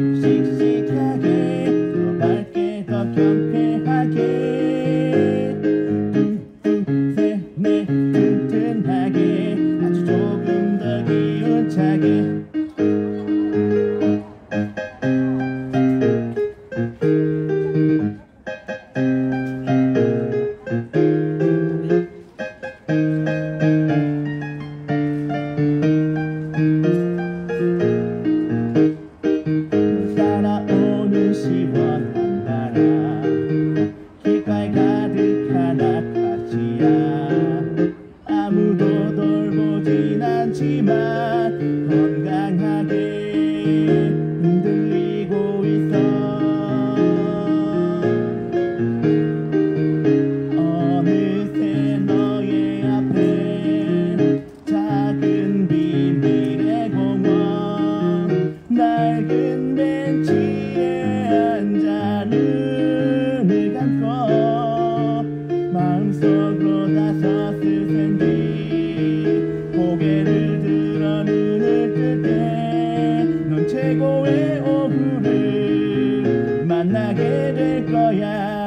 씩씩하게 더 밝게 더 경쾌하게 둘셋넷 튼튼하게 아주 조금 더 기운차게 따라오는 시원한 바람 귓가에 가득한 아카시아 아무도 돌보진 않지만 건강하게 흔들리고 있어 어느새 너의 앞에 작은 비밀의 공원 낡은 벤치에 앉아 눈을 감고 마음속으로 다섯 스샌디 고개를 들어 눈을 뜰 때 넌 최고의 오후를 만나게 될 거야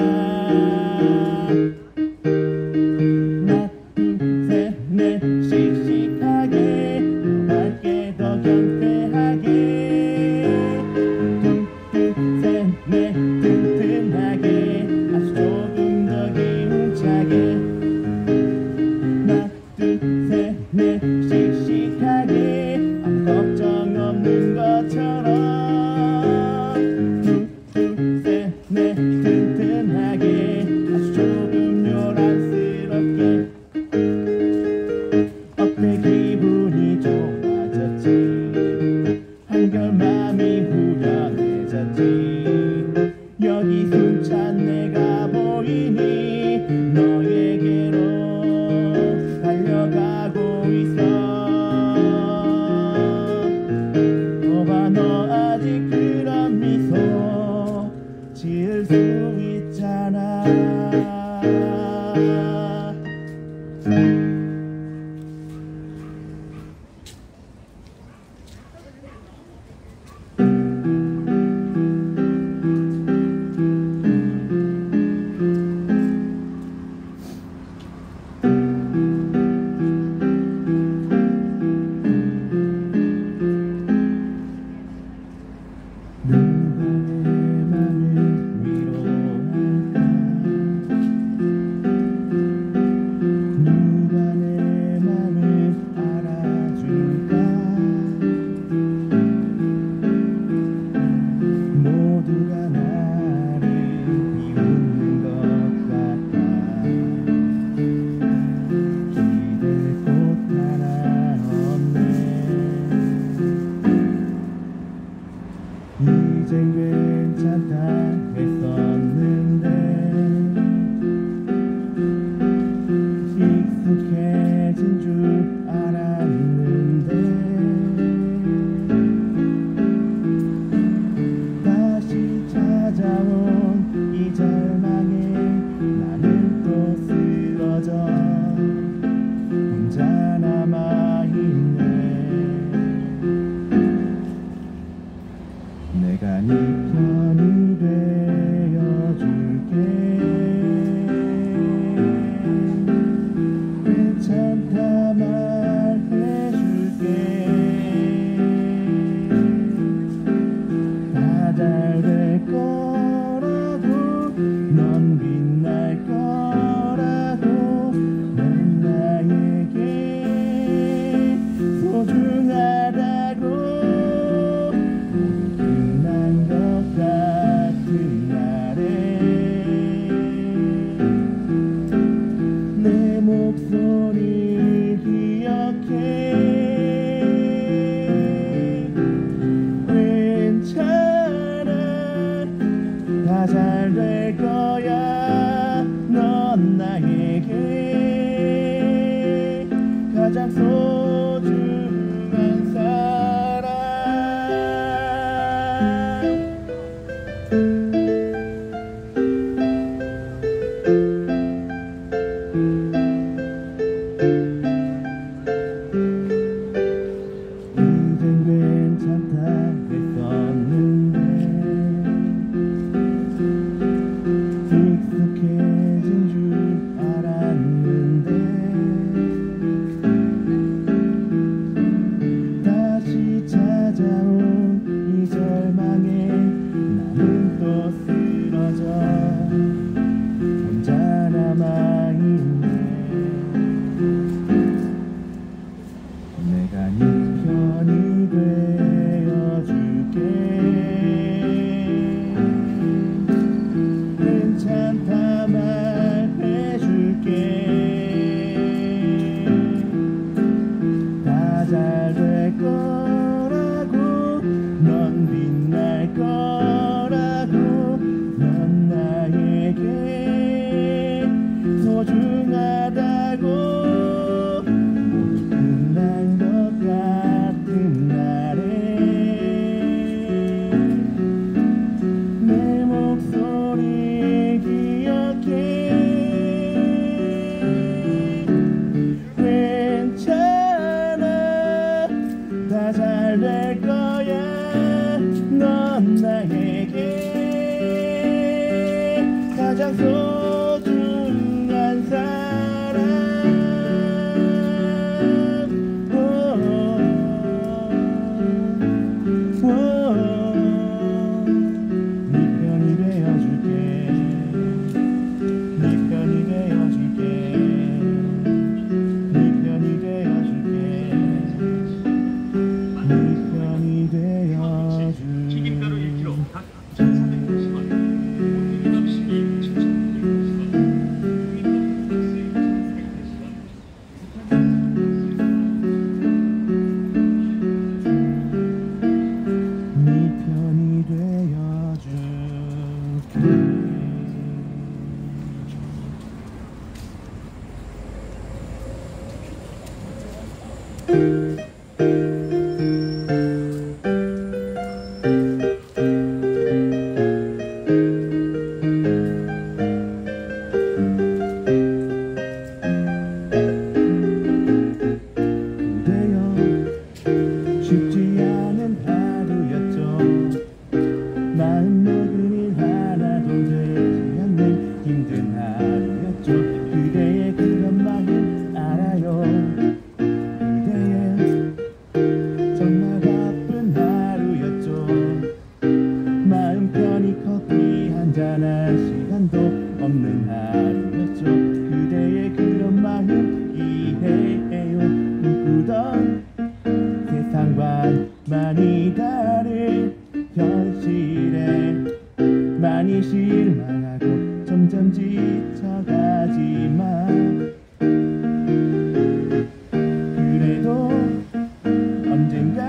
하나 둘셋넷 씩씩하게 더 밝게 더 경쾌하게 둘셋넷 튼튼하게 아주 조금 더 기운차게 하나 둘셋넷 씩씩하게 아무 걱정 없는 것처럼 둘셋넷 튼튼하게 아주 조금 요란스럽게 어때 기분이 좋아졌지 한결 맘이 후련해졌지 여기 숨찬 내가 보이니 너에게로 달려가고 있어 너봐 너 아직 그런 미소 지을 수 있잖아 누가 내 맘을 위로할까 누가 내 맘을 알아줄까 모두가 나를 비웃는 것 같아 기댈 곳 하나 없네 이젠 괜찮다 했었는데 익숙해진 줄 알았는데 다시 찾아온 이 절망에 나는 또 쓰러져 혼자 남아있네 내가 네 편이 되어줄게 괜찮다 말해줄게 다 잘 될 거라고 넌 빛날 거라고 넌 나에게 소중하다고 끝난 것 같은 날에 내 목소리 기억해 괜찮아 넌 나에게 가장 소중한 사람. 네 편이 되어줄게. 네 편이 되어줄게. 네 편이 되어줄게. 네 편이 되어줄게. 튀김가루 1kg, 닭 2,460원, 고기밥 12, 7,960원, 네 편이 되어줄게. 그대여 쉽지 않은 하루였죠. 마음먹은 일 하나도 되지 않는 힘든 하루였죠. 그대의 그런 마음 알아요. 그대의 정말 바쁜 하루였죠. 마음 편히 커피 한잔할 시간도 없는 하루였죠. 그대의 그런 마음 이해해요. 꿈꾸던 세상과 많이 다른 현실에 많이 실망하고 점점 지쳐가지만 그래도 언젠가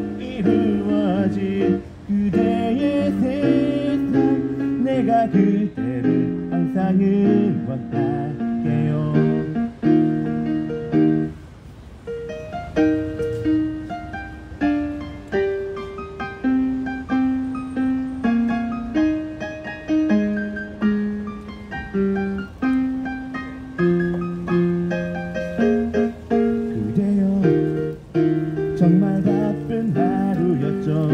이루어질 그대의 세상, 내가 그대를 항상 응원할게요. 그대여 정말 바쁜 하루였죠.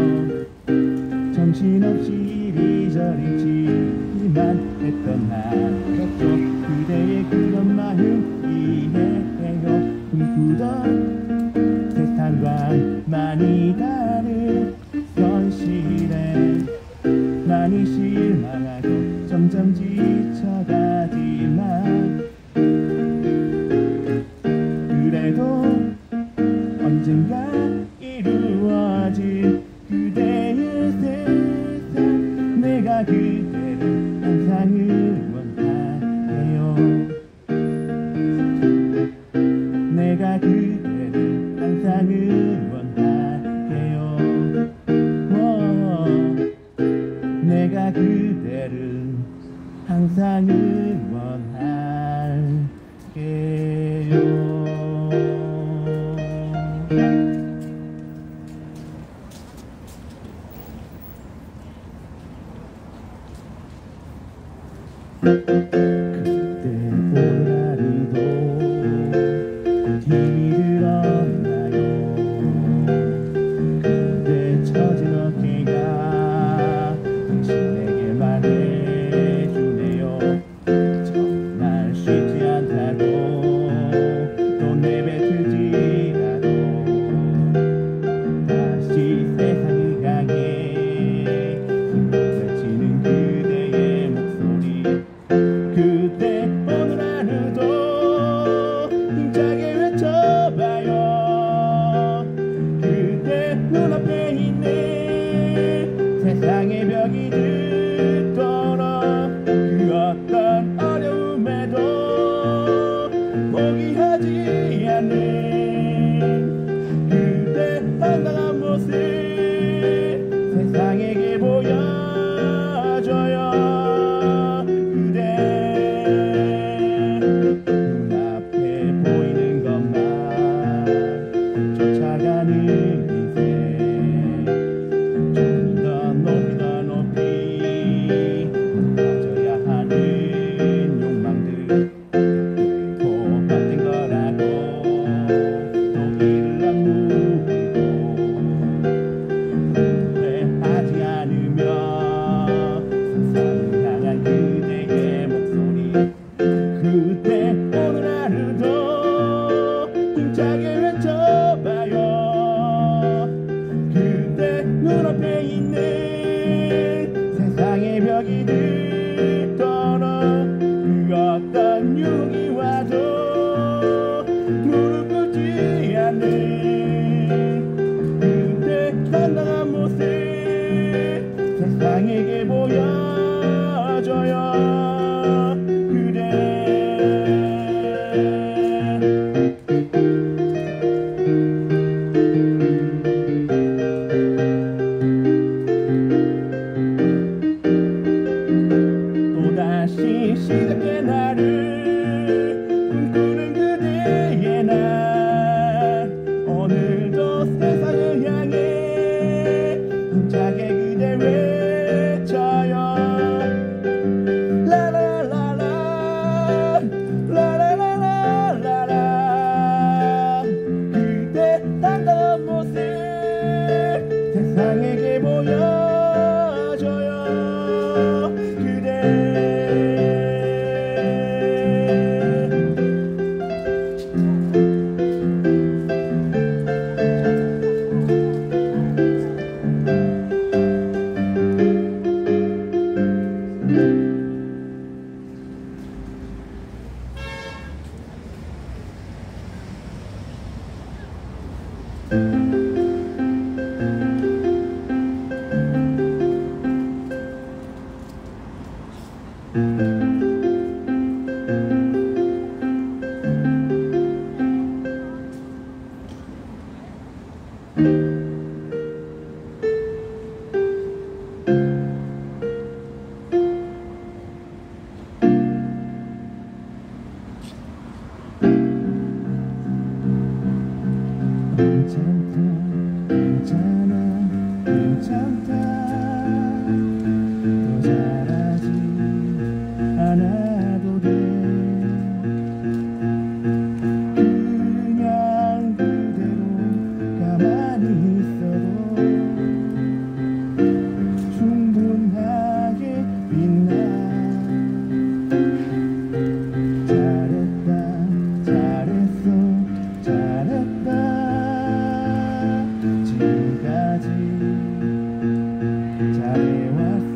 정신없이 이리저리 지만 했던 하루였죠. 그대의 그런 마음 이해해요. 꿈꾸던 세상과 많이 다른 현실에 많이 실망하고 점점 지쳐가지만 그래도 언젠가 이루어질 그대의 세상, 내가 그대를 항상 응원할게요. 내가 그대를 항상 응원할게요. 내가 그대를 항상 응원할게요. 그때 오늘 하루도 TV 들었나요? 그대 처진 어깨가 당신에게 말해주네요. 정말 쉽지 않다고 또 내뱉을지라도 다시 세상을 향해 힘을 외치는 그대의 목소리. 그대 오늘 하루도 힘차게 외쳐봐요. 그대 눈앞에 있는 세상의 벽이 듣도록 그 어떤 어려움에도 포기하지 않는 그대 당당한 모습 세상에게 보여줘요. 눈앞에 보이는 것만 쫓아가는 인생, 좀 더 높이 더 높이 생각이 들더러 그 어떤 용이 와도 무릎 꿇지 않는 그대 당당한 모습 세상에게 보여줘요. 또다시 시작된 나를 꿈꾸는 그대의 날 오늘도 세상을 향해 힘차게 그대 외쳐요. 라라라라 라라라라라라 그대 당당한 모습 세상에게 보여줘요. 괜찮다 괜찮아 괜찮다 더 잘하지 않아도 돼 그냥 그대로 가만히 있어도 충분하게 빛나 잘했다 잘했어 잘했다 지금까지 잘해왔어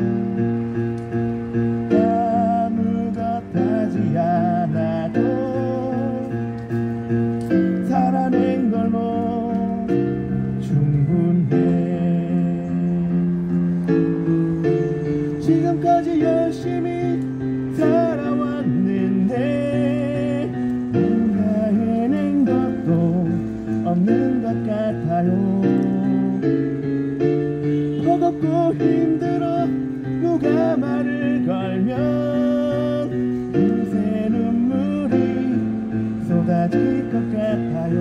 아무것 하지 않아도 살아낸 걸로 충분해 지금까지 열심히 살아왔는데 뭔가 해낸 것도 없는 것 같아요. 버겁고 힘들어 누가 말을 걸면 금세 눈물이 쏟아질 것 같아요.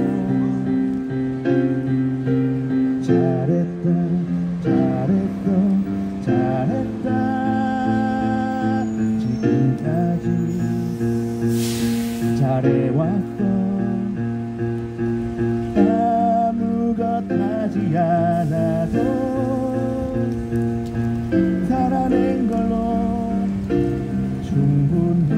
잘했다 잘했어 잘했다 지금까지 잘해왔어 아무것 하지 않아도 살아낸 걸로 충분해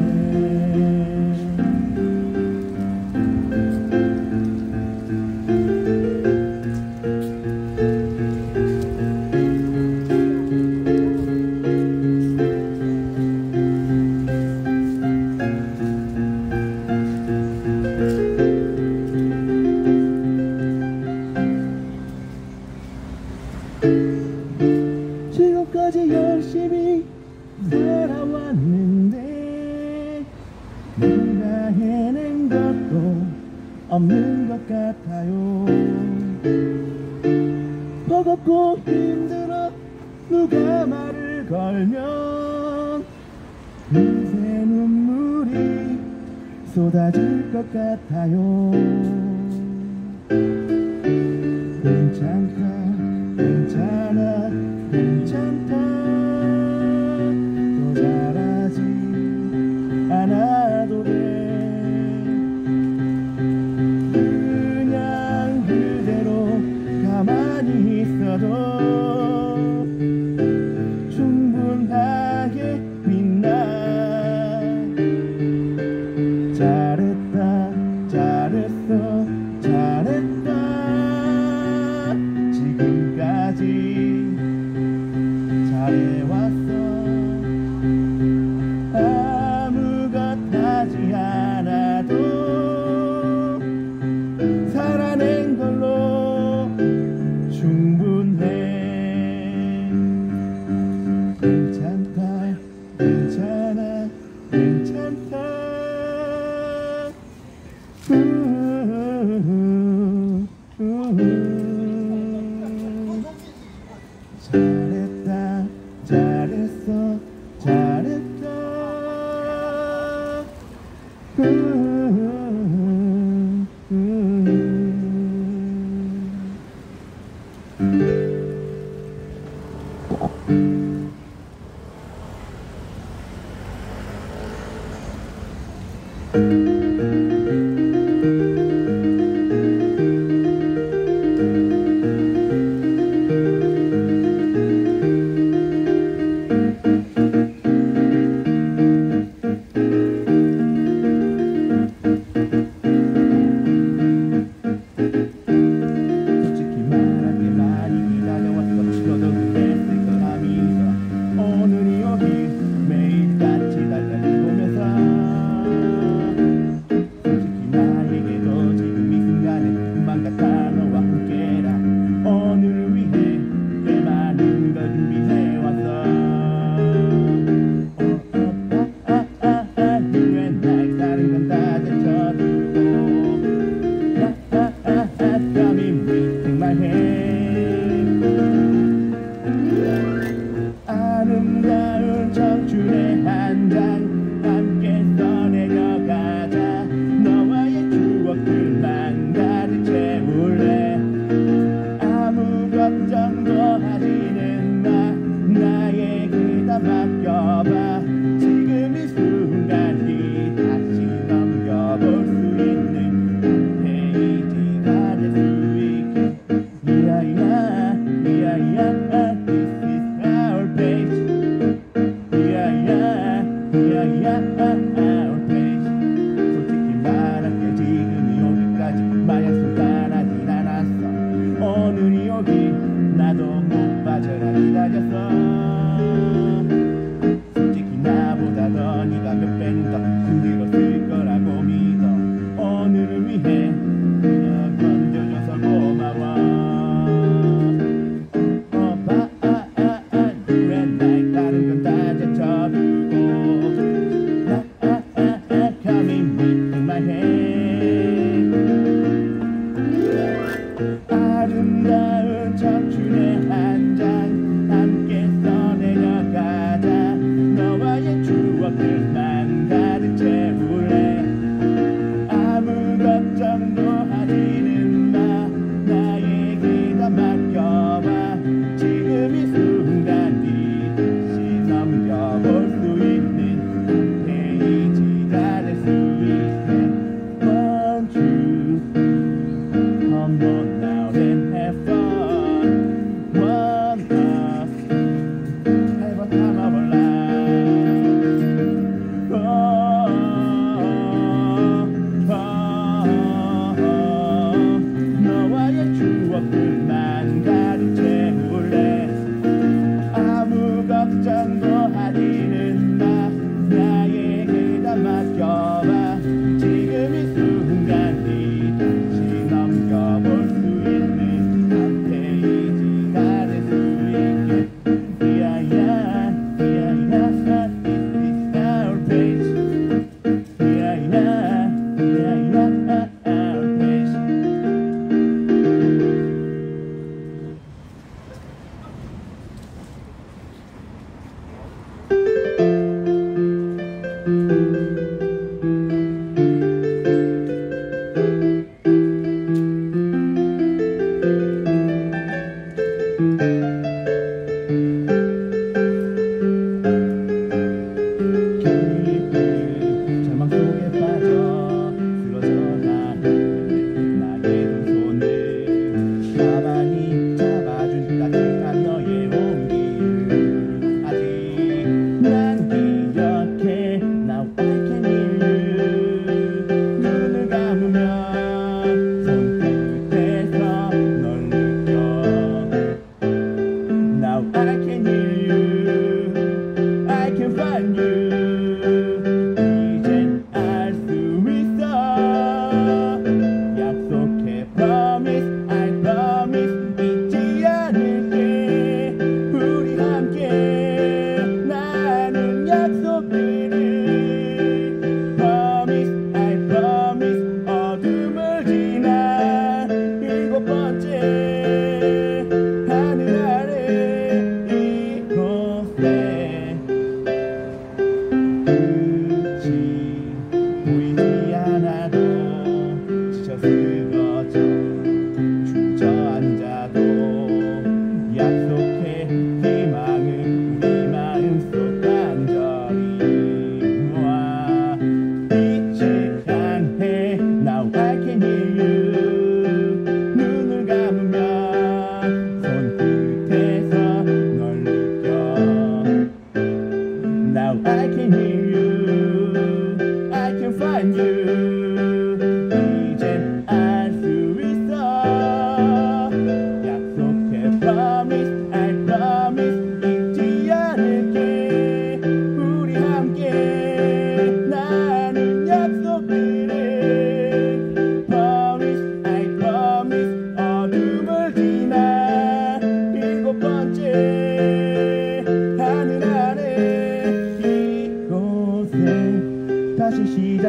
지금까지 열심히 살아왔는데 내가 해낸 것도 없는 것 같아요. 버겁고 힘들어 누가 말을 걸면 금세 눈물이 쏟아질 것 같아요. 괜찮다 괜찮아 괜찮다 더 잘하지 않아도 돼 그냥 그대로 가만히 있어도 충분하게 빛나 잘했다 잘했어 잘했다 지금까지 잘해 괜찮다 괜찮아 괜찮다 잘했다 잘했어 잘했다 아름다운 청춘의 한 장 함께 써내려가자 너와의 추억들만 가득 채울래 아무 걱정도 하지는 마 나에게다 맡겨봐 지금 이 순간이 다시 넘겨볼 수 있는 한 페이지가 될 수 있게 야야 야야 솔직히 말할게 지금이 여기까지 마냥 순탄하진 않았어 오늘이 오기 나도 못 빠져라 기다렸어 솔직히 나보다 더 네가 몇 배는 더 힘들었을 거라고 믿어 오늘을 위해 그냥 건져줘서 고마워 You and I 다른 건 다 제쳐두고 아름다운 청춘의 한 장 함께 써내려가자 너와의 추억들만 가득 채울래 아무 걱정도 하지는 마 나에게다 맡겨봐 지금 이 순간이 다시 넘겨볼 수 있는 한 페이지가 될 수 있게 Won't you come on now and have fun One us have a time of our life 너와의 추억들만 가득 채울래 아무 걱정도 하지는 마 나에게다 맡겨봐 지금 이 순간이 다시 넘겨볼 수 있는 한 페이지가 될 수 있게 야야 야야 This is our page 야야 야야 our page 절망 속에 빠져 쓰러져 가는 나의 두 손을 가만히 잡아준 따뜻한 너의 온기를 아직 난 기억해 Now I can hear you 눈을 감으면 손끝에서 널 느껴 Now I can hear you I can find you 이젠 알 수 있어 약속해 promise I promise 잊지 않을게 우리 함께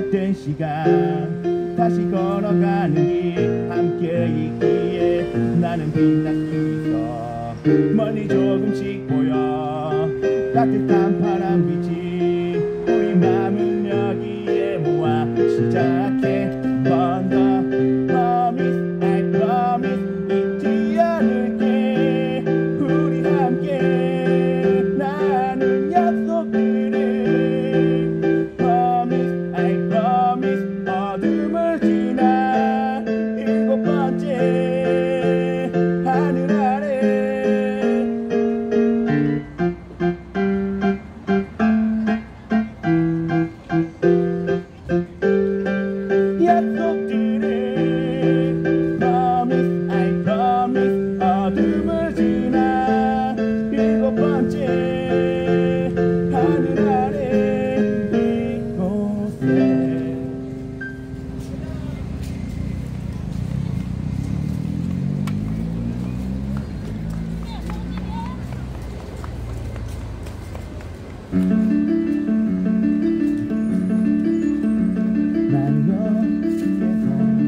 오랫된 시간 다시 걸어가는 길 함께 있기에 나는 빛날 수 있어. 멀리 조금씩 보여 따뜻한 바람빛이 우리 맘을 여기에 모아 시작해. 번 더 Promise I promise 잊지 않을게. 우리 함께 나눈 약속들을 Promise I promise 어둠을 지나 일곱 번째 하늘 아래 약속들을 Promise I promise 어둠을 지나 일곱 번째 하늘 아래 이곳에. 난 여기에서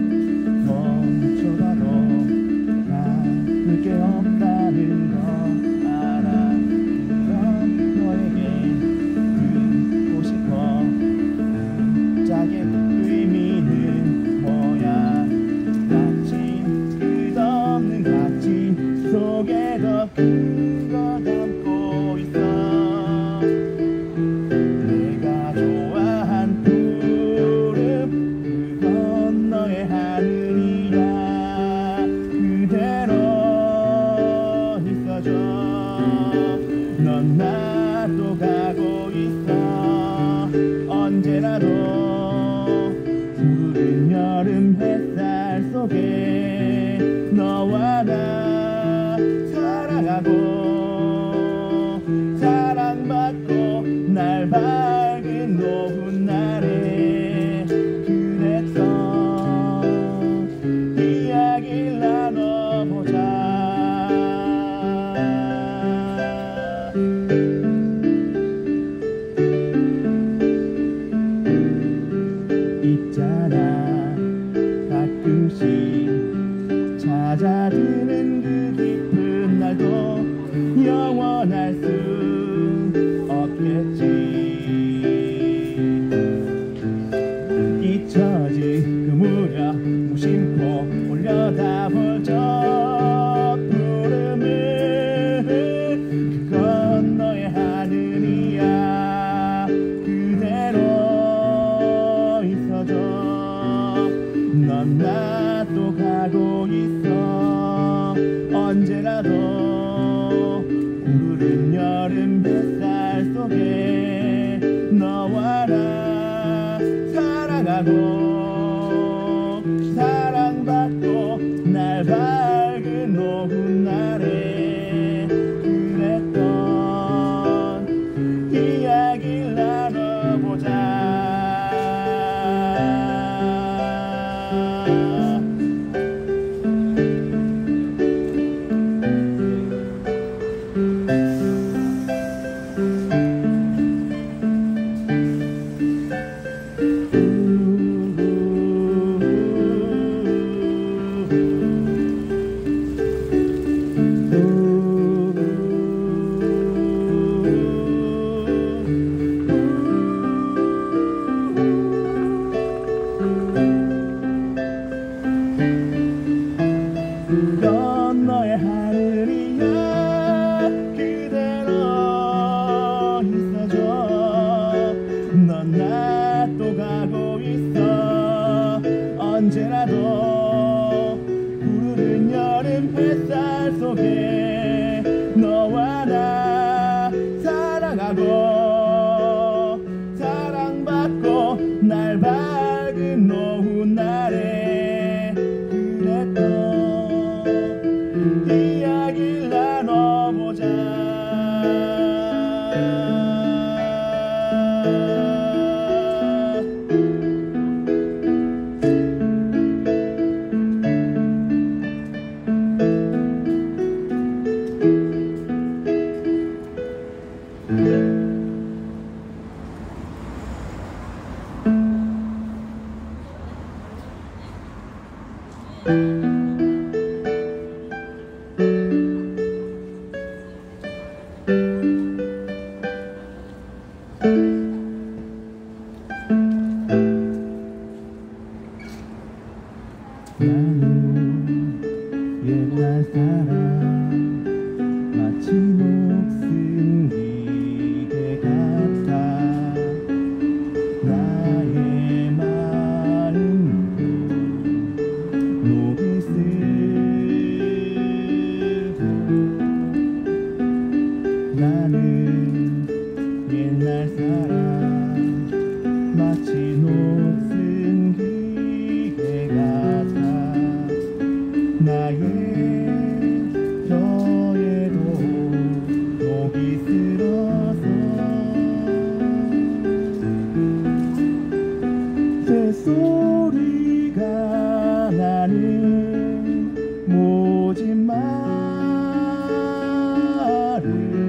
멈춰가도 남을 게 없다는 거 알아. 그럼 너에게 듣고 싶어. 짝의 의미는 뭐야. 갇힌 끝없는 갇힘 속에 더 큰 거 담고 있어. 내가 좋아한 푸름 그건 너의 하늘이야. 그대로 있어줘. 넌 나도 가고 있어. 언제라도 푸른 여름 햇살 속에 너와 나 살아가고 사랑받고 날 밝은 노은 날에 그랬던 이야기를 나눠보자. 있잖아 가끔씩 찾아드는 그 깊은 날도 영원할 수 없겠지. 잊혀진 그 무렵 무심코 올려다볼 저 푸름은 그건 너의 하늘이야. 그대로 있어줘. 넌 나도 가고 있어. 언제라도 푸른 여름 햇살 속에 너와 나 사랑하고 사랑받고 날 밝은 노은 날에 그랬던 이야기를 나눠보자. 그건 너의 하늘이야. 그대로 있어줘. 넌 나도 가고 있어. 언제라도 푸르른 여름 햇살 속에 너와 나 사랑하고 사랑받고 날 밝은 노은 날에 그랬던 이야기를 나눠보자. 옛날 사람 마치 녹슨 기계 같아 나의 저에도 녹이 슬어서 새소리가 나는 모진 말을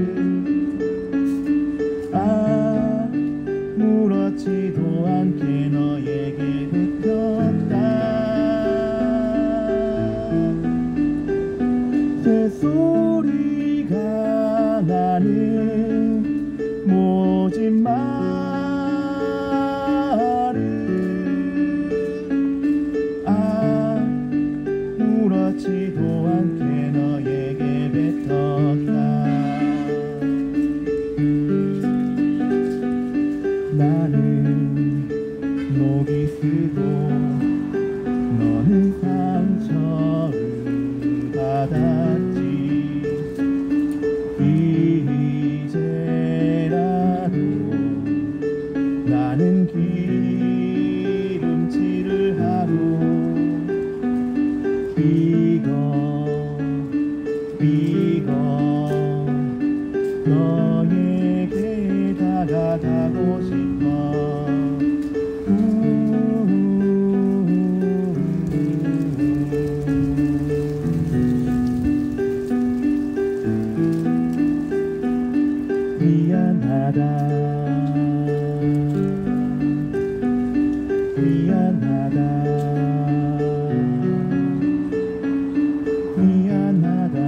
아무렇지도 않게 너에게 뱉었다 새소리가 나는 모진 말을 아무렇지도 않게 너에게 뱉었다 나는 녹이 쓰고 너는 상처를 받았지 이제라도 나는 기름칠을 하고 비거 너에게 다가가고 싶어 미안하다 미안하다 미안하다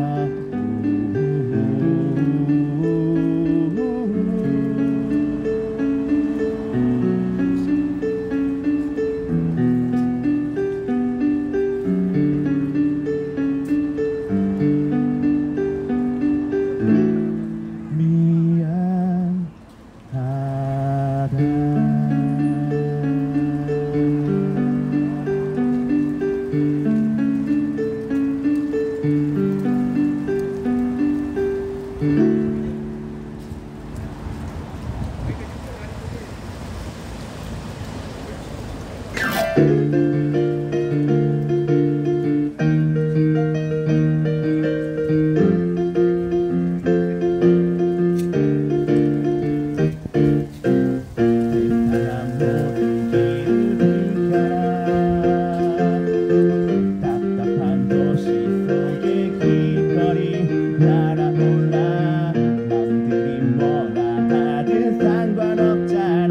답답한 도시 속의 길거리 날아올라 남들이 뭐라 하든 상관없잖아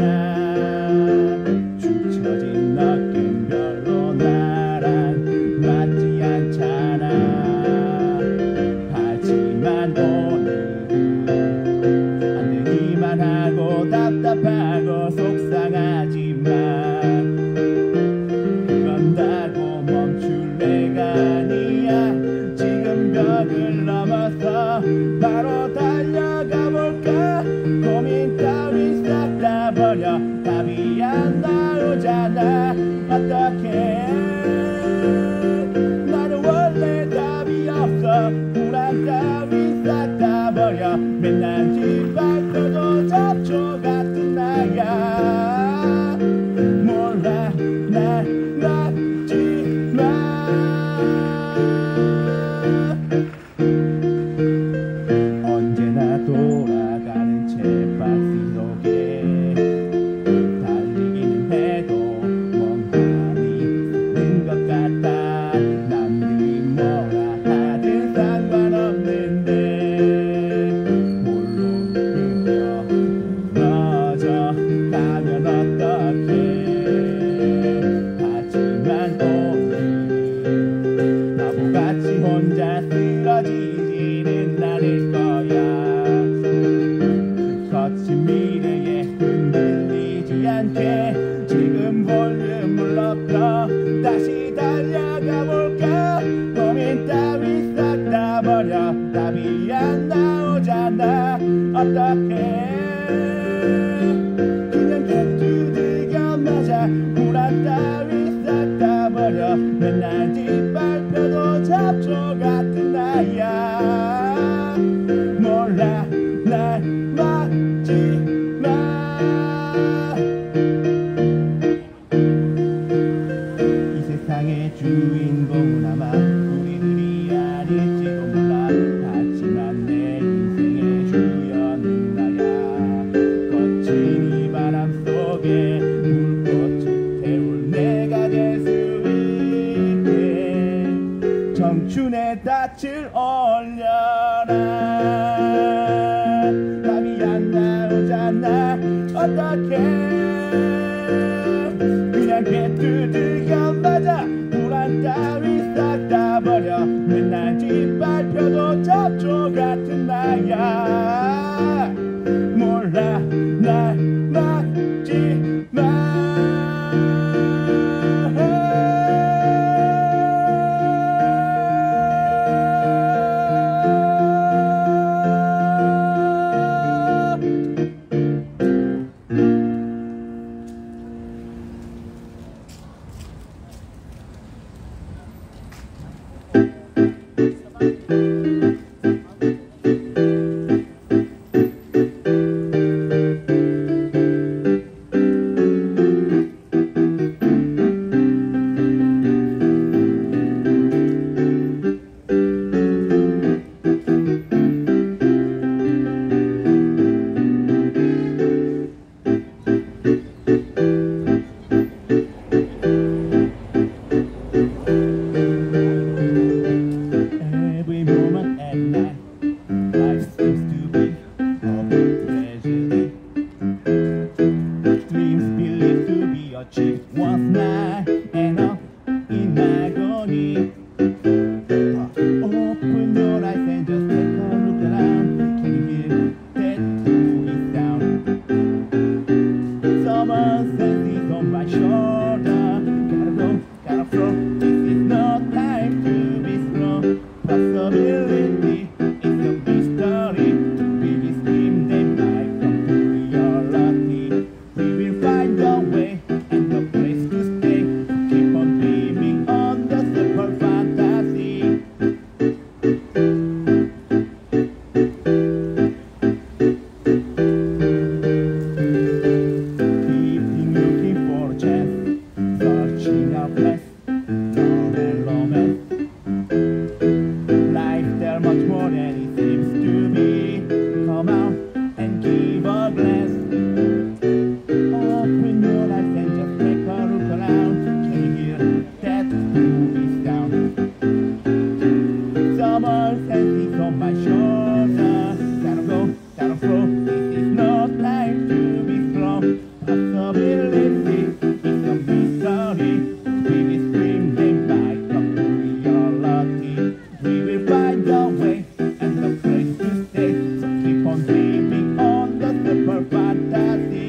축 처진 느낌 별로 나랑 맞지 않잖아 하지만 오늘은 안 되기만 하고 답답하고 속상하지만 그런다고 멈출 내가 아니야 지금 벽을 넘어서 바로 달려가 볼까 고민 따위 싹 다 버려 답이 안 나오잖아 어떡해 나는 원래 답이 없어 불안 따위 싹 다 버려 맨날 짓밟혀도 잡초 같은 나야 몰라 날 맞지 마 언제나 돌아가는 쳇바퀴 속에 달리기는 해도 멍하니 있는 것 같다 남들이 뭐라 하든 상관없는데 물론 끊어져 가면 어떡해 하지만 오늘 바보같이 혼자 쓰러지지는 않을 거야 거친 미래에 흔들리지 않게 지금 볼륨을 높여 다시 달려가 볼까 고민 따위 싹 다 버려 답이 안 나오잖아 어떡해 그냥 계속 두들겨 맞아 불안 따위 싹 다 버려 맨날 짓밟혀도 잡초 같은 나야 몰라 날 어떡해 그냥 개뚜들겨 맞아 불안 따위 싹 다 버려 맨날 짓밟혀도 잡초 같은 나야 몰라 날 막지 마 Every moment at night, life seems to be a big tragedy. Dreams believed to be achieved once night and up in agony. Open your eyes and just take a look around. Can you hear that moving sound? Someone says it's on my shoulder. Gotta go, gotta flow. This is no time to be slow. Possibility is a mystery. We will scream they might come to reality. We will find a way and a place to stay. Keep on dreaming on the super fantasy. Keeping looking for a chance, searching our place, love and romance. Life there much more than it seems to be. Come out and give a glance. Open your eyes and just take a look around. Can you hear that moving sound? Someone says it's on my shoulder. Gotta go, gotta flow. This is no time to be slow. Possibility is a mystery. We will scream they might come to reality. We will find a way and a place to stay. So keep on dreaming on the super fantasy.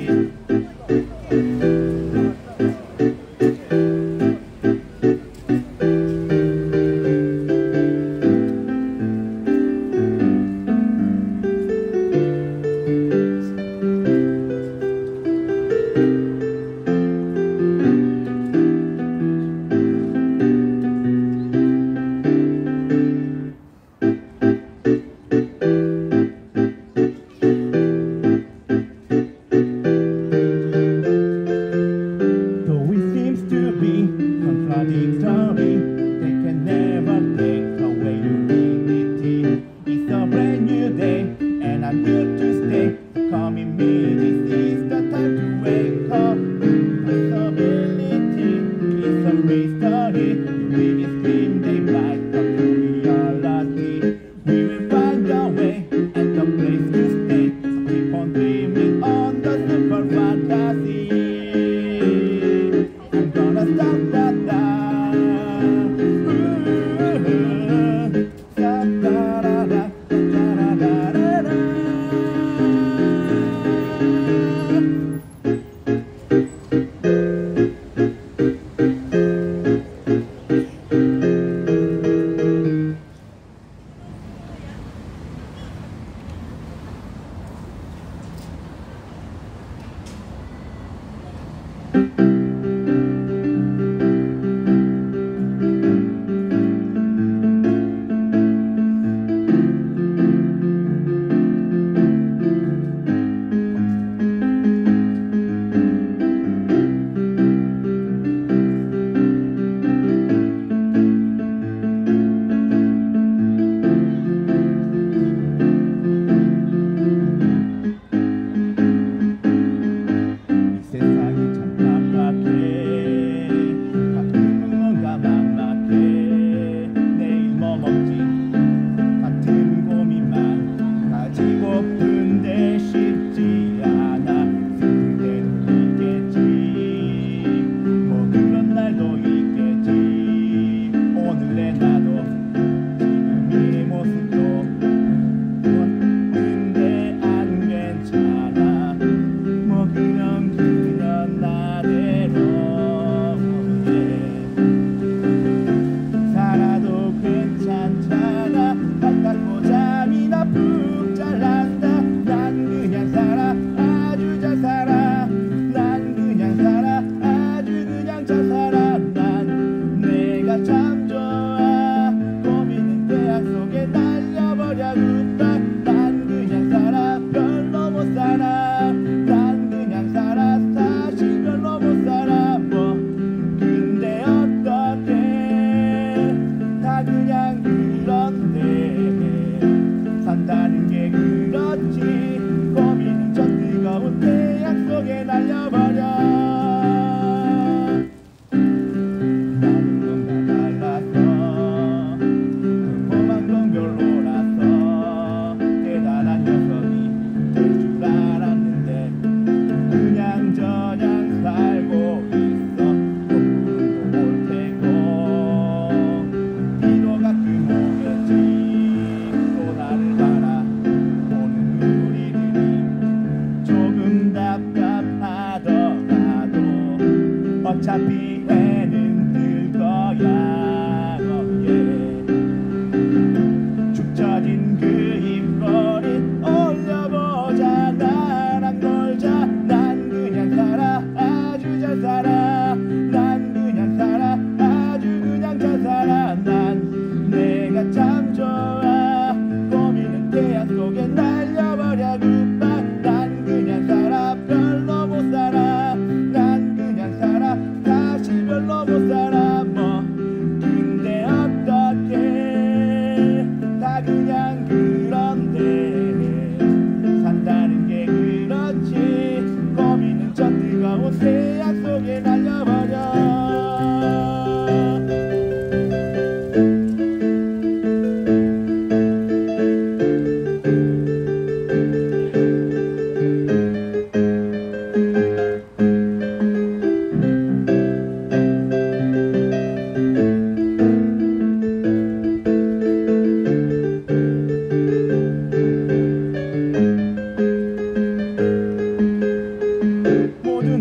Though it seems to be contradictory, they can never take away your dignity. It's a brand new day, and I'm here to stay. Come in me, this is the time to wake up. Possibility is a mystery. We will scream they might come to reality. We will find a way and a place to stay. So keep on dreaming on the super fantasy. I'm gonna stop that down. Stop da da da da da da da.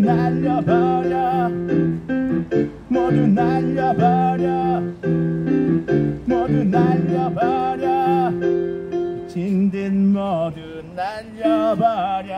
날려버려 모두 날려버려 모두 날려버려 미친 듯 모두 날려버려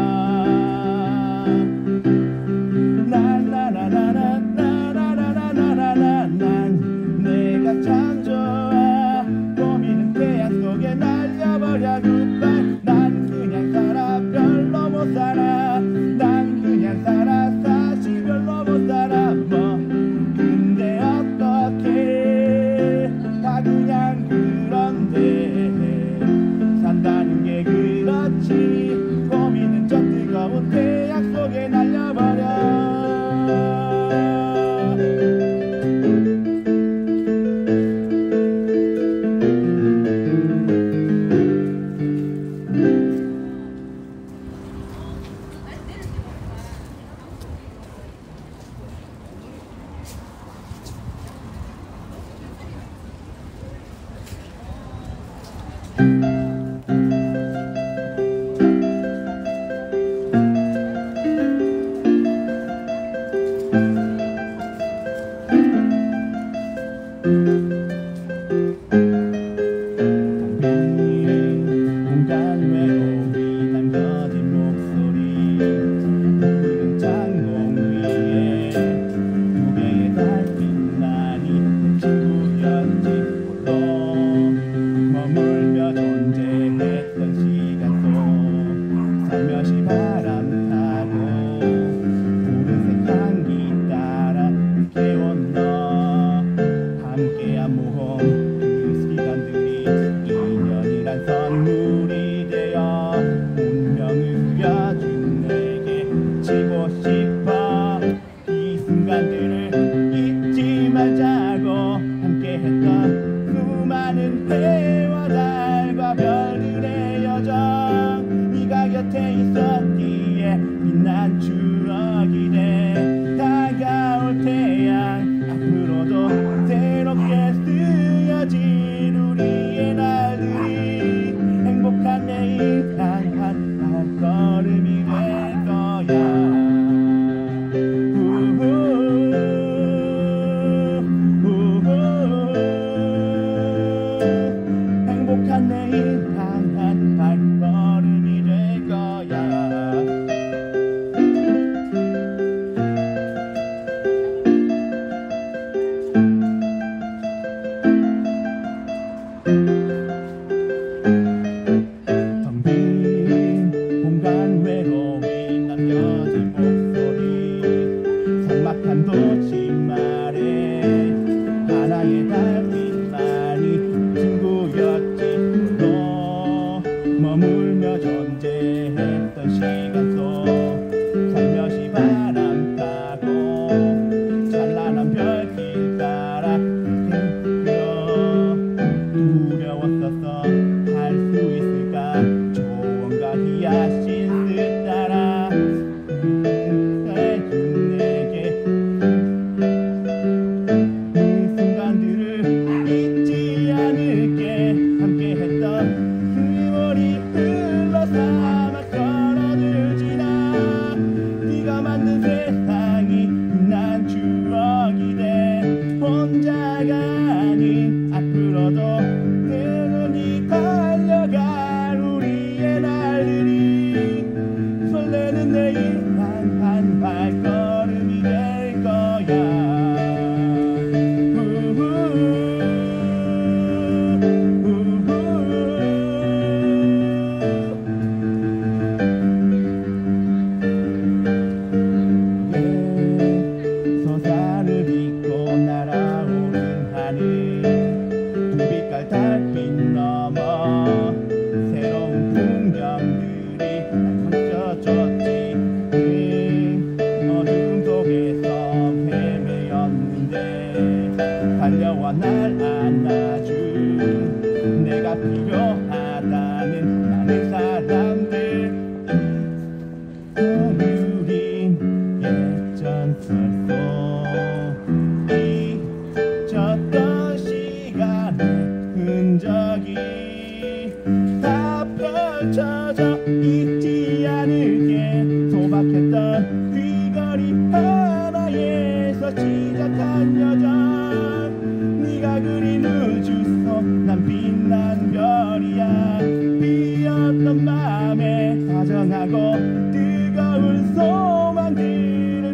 난 내가 참 좋아 고민은 태양 속에 날려버려 굿바이 난 그냥 살아 별로 못 살아 난 그냥 살아 사실 별로 못 살아 뭐 근데 어떡해 다 그냥 그런데 산다는 게 그렇지 고민은 저 뜨거운 태양 속에 날려버려 선물이 되어 운명을 그려준 내게 지고 싶어 이 순간들을 잊지 말자고 함께했던 수많은 해와 달과 별들의 여정 네가 곁에 있었기에 빛난 추억이 돼 다가올 태양 앞으로도 새롭게 쓰여질 우리의 날들이 행복한 내일 향한 발걸음이 될 거야 행복한 내일 향한 발걸음이 될 거야 공간 외로이 남겨진 목소리 삭막한 도시 말에 하나의 달빛만이 친구였지 또 머물며 존재했던 시간 속 살며시 바람 타고 찬란한 별길 따라 두려웠었어 할 수 있을까 조언과 히야신스 따라 해준 내게 이 순간들을 잊지 않을게 함께했던 세월이 흘러 사막 걸어들 찬양하고 뜨거운 소망들을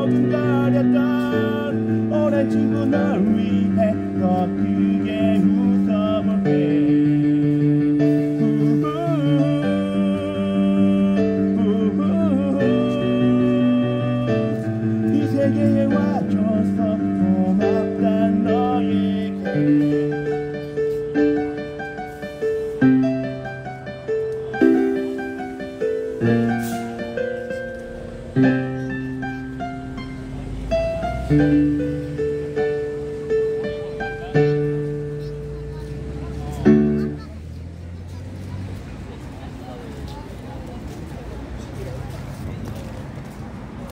소근거렸던 오랜 친구 널 위해 더 크게 웃어볼게. 이 세계에 와줘서 고맙다 너에게.